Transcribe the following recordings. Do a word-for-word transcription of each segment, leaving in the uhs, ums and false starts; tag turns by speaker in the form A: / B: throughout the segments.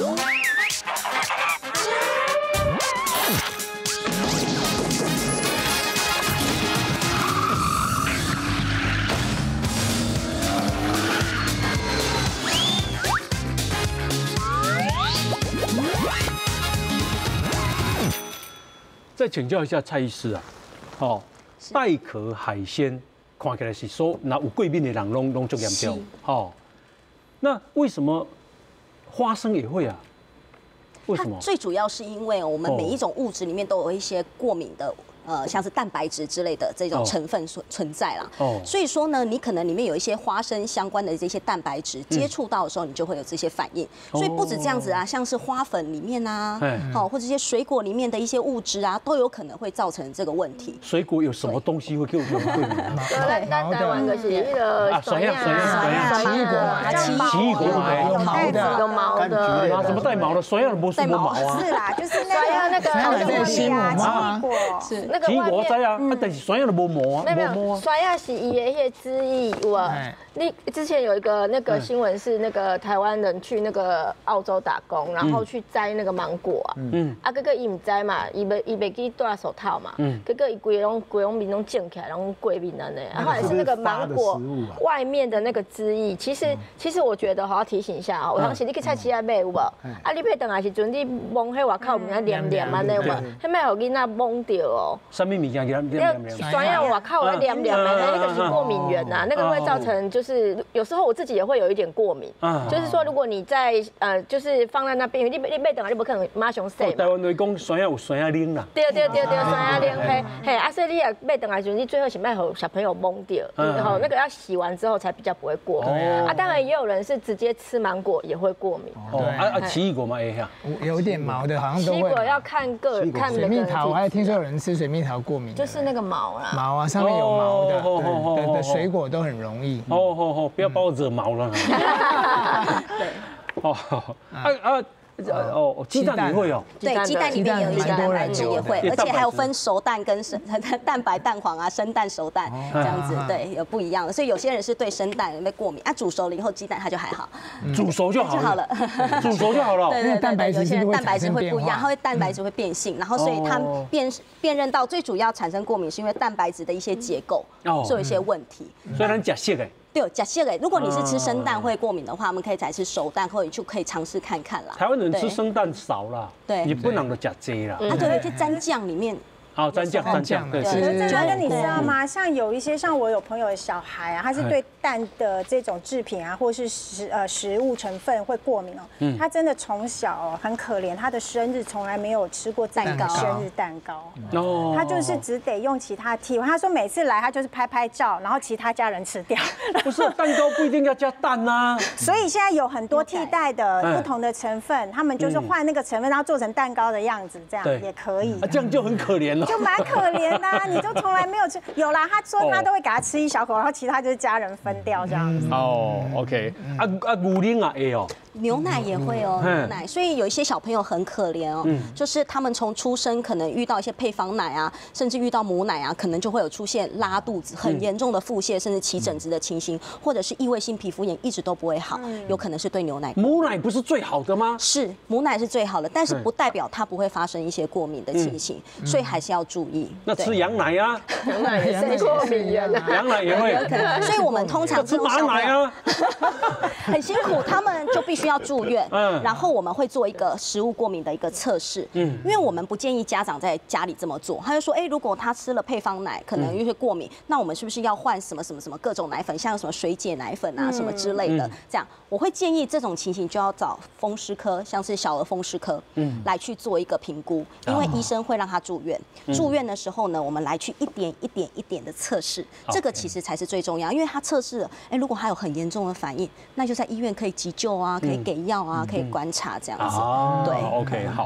A: 再请教一下蔡医师啊，哦，带壳海鲜看起来是说，那有过敏的人拢拢足严重，哦，那为什么花生也会啊？为什么？
B: 最主要是因为我们每一种物质里面都有一些过敏的。呃，像是蛋白质之类的这种成分存存在啦，哦，所以说呢，你可能里面有一些花生相关的这些蛋白质接触到的时候，你就会有这些反应。所以不止这样子啊，像是花粉里面啊，好，或者一些水果里面的一些物质啊，都有可能会造成这个问题。
A: 水果有什么东西会给我们过敏啊？
C: 对，咱台湾就是那个
A: 酸呀酸呀酸呀，
C: 奇异果
B: 啊，
A: 奇异果
D: 有毛的，
C: 有毛的，
A: 啊，什么带毛的？酸呀不是什么毛啊？
E: 是啦，就是
C: 酸呀那个
D: 那个西瓜
E: 奇异果
C: 是那个
A: 奇异果知啊。
B: 嗯
A: 啊，但是酸药都无毛啊，
C: 没有没有，酸药是伊的迄个汁液，我你之前有一个那个新闻是那个台湾人去那个澳洲打工，然后去摘那个芒果啊，嗯，啊，哥哥伊唔摘嘛，伊袂伊袂记戴手套嘛，嗯，哥哥伊规拢规拢面拢肿起来，然后过敏了呢，然后还是那个芒果外面的那个汁液，其实其实我觉得好要提醒一下啊，我当时你去菜市仔买有无？啊，你买等来时阵你摸迄外口有影黏黏安尼有无？迄卖互囡仔摸到哦。
A: 什么物件给它？
C: 酸药我靠，我凉凉的，那个是过敏源呐，那个会造成就是有时候我自己也会有一点过敏，就是说如果你在呃就是放在那边，你你别等下你不可能马上洗。
A: 台湾来讲酸药有酸药冷啦。
C: 对对对对，酸药冷嘿嘿，啊所以你也别等下就你最后是卖和小朋友蒙掉，然后那个要洗完之后才比较不会过敏啊。当然也有人是直接吃芒果也会过敏。
A: 哦，啊啊奇异果嘛会呀，
D: 有点毛的，好像都会。
C: 奇异果要看个看
D: 水蜜桃，我还听说有人吃水蜜桃过敏。
C: 就是那个毛啦。
D: 毛啊，上面有毛的，对对对，水果都很容易。
A: 哦哦哦，不要把我惹毛了。
B: 对。
A: 哦啊啊。哦，鸡蛋也会哦。
B: 对，鸡蛋里面有一些蛋白质也会，而且还有分熟蛋跟生蛋白、蛋黄啊、生蛋、熟蛋这样子，对，有不一样的。所以有些人是对生蛋会过敏，啊，煮熟了以后鸡蛋它就还好，
A: 煮熟就好了，煮熟就好了。
B: 对对对，有些人蛋白质会不一样，它会蛋白质会变性，然后所以它辨辨认到最主要产生过敏是因为蛋白质的一些结构是有一些问题。
A: 所以咱假蟹哎。
B: 对，假蟹哎，如果你是吃生蛋会过敏的话，我们可以再吃熟蛋，或者就可以尝试看看啦。
A: 台湾人吃生蛋少啦，
B: 对，
A: 也不能的假鸡啦。
B: 啊，对，去沾酱里面。
A: 好，蘸酱，蘸酱，对。
E: 可是真的跟你知道吗？像有一些，像我有朋友的小孩啊，他是对蛋的这种制品啊，或是食呃食物成分会过敏哦。嗯。他真的从小哦很可怜，他的生日从来没有吃过蛋糕，生日蛋糕。哦。他就是只得用其他替换。他说每次来他就是拍拍照，然后其他家人吃掉。
A: 不是蛋糕不一定要加蛋呐。
E: 所以现在有很多替代的不同的成分，他们就是换那个成分，然后做成蛋糕的样子，这样也可以。
A: 啊，这样就很可怜了。
E: 就蛮可怜的、啊，你就从来没有吃。有啦，他说他都会给他吃一小口，然后其他就是家人分掉这样子。
A: 哦 ，OK， 啊啊，牛奶啊会哦。
B: 牛奶也会哦，牛奶，所以有一些小朋友很可怜哦，就是他们从出生可能遇到一些配方奶啊，甚至遇到母奶啊，可能就会有出现拉肚子、很严重的腹泻，甚至起疹子的情形，或者是异位性皮肤炎一直都不会好，有可能是对牛奶。
A: 母奶不是最好的吗？
B: 是，母奶是最好的，但是不代表它不会发生一些过敏的情形，所以还是要注意。
A: 那吃羊奶啊，
C: 羊奶也是过敏源啊，
A: 羊奶也会，
B: 所以我们通常
A: 吃马奶啊，
B: 很辛苦，他们就必须要住院。嗯，然后我们会做一个食物过敏的一个测试。嗯，因为我们不建议家长在家里这么做。他就说，哎，如果他吃了配方奶，可能因为过敏，那我们是不是要换什么什么什么各种奶粉，像什么水解奶粉啊什么之类的？这样，我会建议这种情形就要找风湿科，像是小儿风湿科，嗯，来去做一个评估，因为医生会让他住院。住院的时候呢，我们来去一点一点一点的测试，这个其实才是最重要，因为他测试了，哎，如果他有很严重的反应，那就在医院可以急救啊，可以给药啊。可以观察这样子，对
A: ，OK， 好。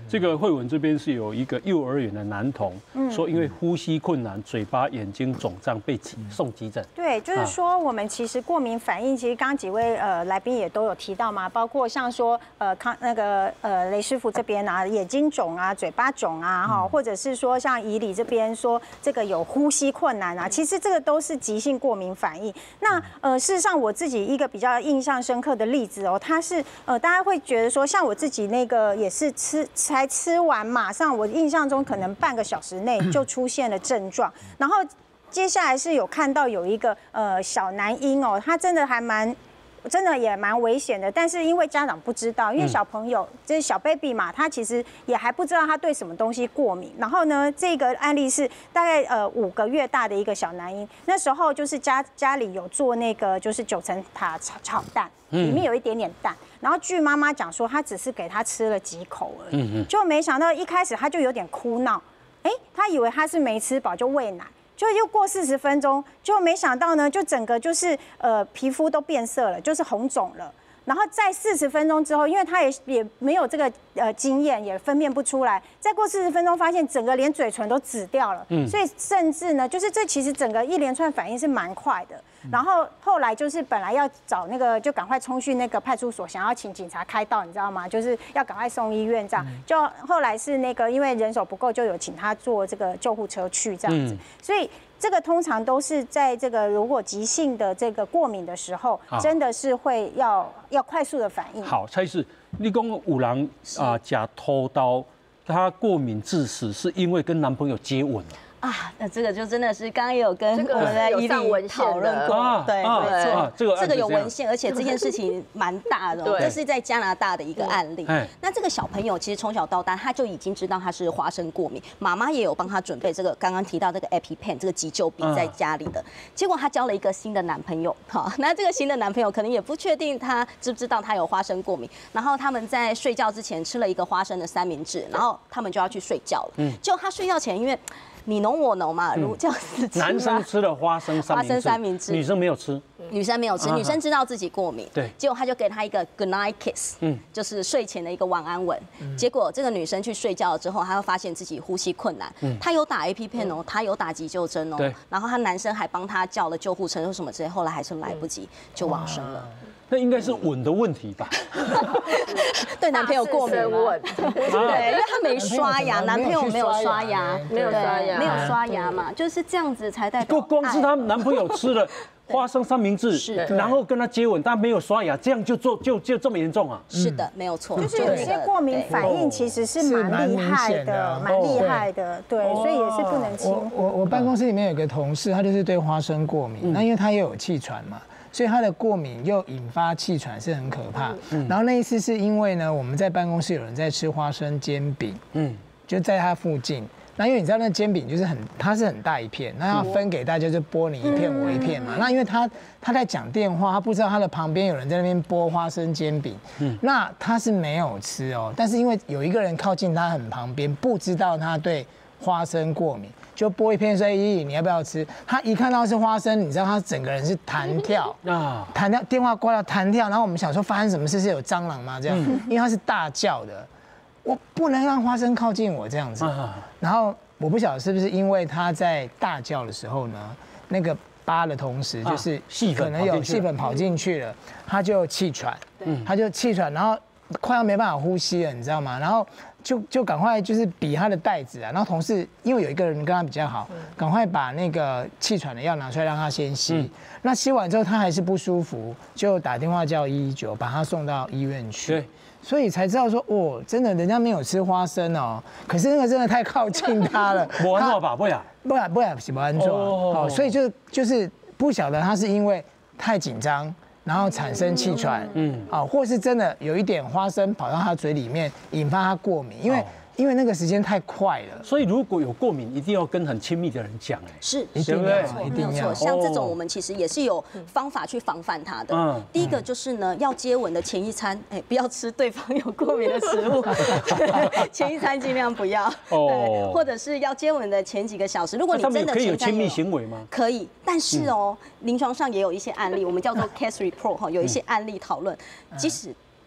A: 这个慧文这边是有一个幼儿园的男童，说因为呼吸困难、嘴巴、眼睛肿胀被送急诊。
E: 对，就是说我们其实过敏反应，其实刚刚几位呃来宾也都有提到嘛，包括像说呃康那个呃雷师傅这边啊，眼睛肿啊、嘴巴肿啊，哈，或者是说像以里这边说这个有呼吸困难啊，其实这个都是急性过敏反应。那呃事实上我自己一个比较印象深刻的例子哦，它是呃大家会觉得说，像我自己那个也是吃才吃完，马上我印象中可能半个小时内就出现了症状，然后接下来是有看到有一个呃小男婴哦，他真的还蛮。真的也蛮危险的，但是因为家长不知道，因为小朋友这是小 baby 嘛，他其实也还不知道他对什么东西过敏。然后呢，这个案例是大概呃五个月大的一个小男婴，那时候就是家家里有做那个就是九层塔炒炒蛋，里面有一点点蛋。然后据妈妈讲说，他只是给他吃了几口而已，就没想到一开始他就有点哭闹，哎，他以为他是没吃饱就喂奶。就又过四十分钟，就没想到呢，就整个就是呃皮肤都变色了，就是红肿了。然后在四十分钟之后，因为他也也没有这个呃经验，也分辨不出来。再过四十分钟，发现整个连嘴唇都紫掉了。嗯，所以甚至呢，就是这其实整个一连串反应是蛮快的。然后后来就是本来要找那个，就赶快冲去那个派出所，想要请警察开道，你知道吗？就是要赶快送医院这样。就后来是那个因为人手不够，就有请他坐这个救护车去这样子。所以这个通常都是在这个如果急性的这个过敏的时候，真的是会要要快速的反应。
A: 好，蔡医师，你讲有人啊假偷刀，他过敏致死是因为跟男朋友接吻
B: 啊，那这个就真的是刚刚也有跟我们的伊利讨论过，对，没错，这个这个有文献，而且这件事情蛮大的，这是在加拿大的一个案例。那这个小朋友其实从小到大他就已经知道他是花生过敏，妈妈也有帮他准备这个刚刚提到这个 EpiPen 这个急救笔在家里的。结果他交了一个新的男朋友，好，那这个新的男朋友可能也不确定他知不知道他有花生过敏，然后他们在睡觉之前吃了一个花生的三明治，然后他们就要去睡觉了。嗯，结果他睡觉前因为你侬我侬嘛，如这样子吃。男
A: 生吃了花生三明治，花生三明治，女生没有吃。
B: 女生没有吃，女生知道自己过敏。对。结果他就给他一个 good night kiss， 嗯，就是睡前的一个晚安吻。结果这个女生去睡觉了之后，她会发现自己呼吸困难。嗯。她有打 EpiPen 哦，她有打急救针哦。对。然后她男生还帮她叫了救护车或什么之类，后来还是来不及就往生了。
A: 那应该是吻的问题吧？
B: 对男朋友过敏吻，对，因为他没刷牙，男朋友没有刷牙，
C: 没有刷牙，
B: 没有刷牙嘛，就是这样子才代表。
A: 光是她男朋友吃了花生三明治，是，然后跟她接吻，但没有刷牙，这样就做就就这么严重啊？
B: 是的，没有错。
E: 就是有些过敏反应其实是蛮厉害的，蛮厉害的，对，所以也是不能轻忽。
D: 我我办公室里面有个同事，他就是对花生过敏，那因为他也有气喘嘛。所以他的过敏又引发气喘是很可怕。嗯，然后那一次是因为呢，我们在办公室有人在吃花生煎饼，嗯，就在他附近。那因为你知道那煎饼就是很，它是很大一片，那要分给大家就剥你一片我一片嘛。那因为他他在讲电话，他不知道他的旁边有人在那边剥花生煎饼，嗯，那他是没有吃哦，但是因为有一个人靠近他很旁边，不知道他对花生过敏。就剥一片说：“咦，你要不要吃？”他一看到是花生，你知道他整个人是弹跳啊，弹跳，电话挂掉弹跳。然后我们想说发生什么事？是有蟑螂吗？这样，因为他是大叫的，我不能让花生靠近我这样子。然后我不晓得是不是因为他在大叫的时候呢，那个扒的同时就是可能有细粉跑进去了，他就气喘，他就气喘，然后快要没办法呼吸了，你知道吗？然后。就就赶快就是比他的袋子啊，然后同事因为有一个人跟他比较好，赶快把那个气喘的药拿出来让他先吸。嗯、那吸完之后他还是不舒服，就打电话叫一一九把他送到医院去。对，所以才知道说哦，真的人家没有吃花生哦，可是那个真的太靠近他了。
A: 不安坐吧，不呀，
D: 不呀不呀是不安坐。哦，所以就就是不晓得他是因为太紧张。然后产生气喘，嗯，啊，或是真的有一点花生跑到他嘴里面，引发他过敏，因为因为那个时间太快了，
A: 所以如果有过敏，一定要跟很亲密的人讲，哎，
B: 是，
D: 一定
B: 没有错，没有错。像这种我们其实也是有方法去防范它的。嗯，第一个就是呢，要接吻的前一餐，哎，不要吃对方有过敏的食物，前一餐尽量不要。哦，或者是要接吻的前几个小时，如果你真的
A: 可以有亲密行为吗？
B: 可以，但是哦，临床上也有一些案例，我们叫做 case report 哈，有一些案例讨论，即使。比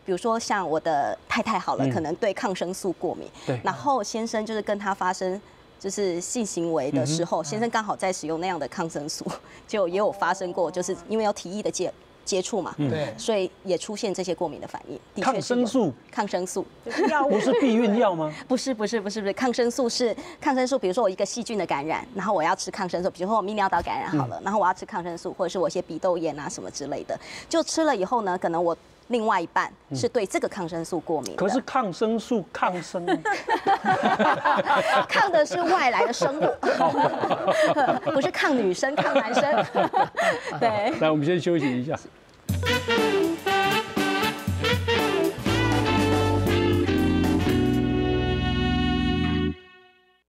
B: 比如说像我的太太好了，
A: 嗯
B: 可能对抗生素过敏，
A: 对
B: 然后先生就是跟他发生。就是性行为的时候，先生刚好在使用那样的抗生素，就也有发生过，就是因为有体液的接接触嘛，
D: 对，
B: 所以也出现这些过敏的反应。的确
A: 抗生素，
B: 抗生素
E: 就是药物
A: 不是避孕药吗？
B: 不是不是不是不是，抗生素是抗生素，比如说我一个细菌的感染，然后我要吃抗生素，比如说我泌尿道感染好了，然后我要吃抗生素，或者是我一些鼻窦炎啊什么之类的，就吃了以后呢，可能我。另外一半是对这个抗生素过敏的，
A: 可是抗生素抗生，
B: 抗的是外来的生物，不是抗女生，抗男生。对，
A: 来，我们先休息一下。